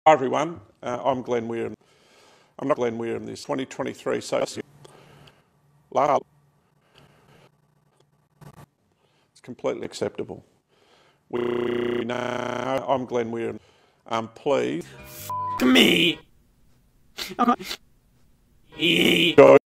Hi everyone, I'm Glenn Weir. I'm not Glenn Weir in this 2023 social. It's completely acceptable. We know I'm Glenn Weir. Please. Me.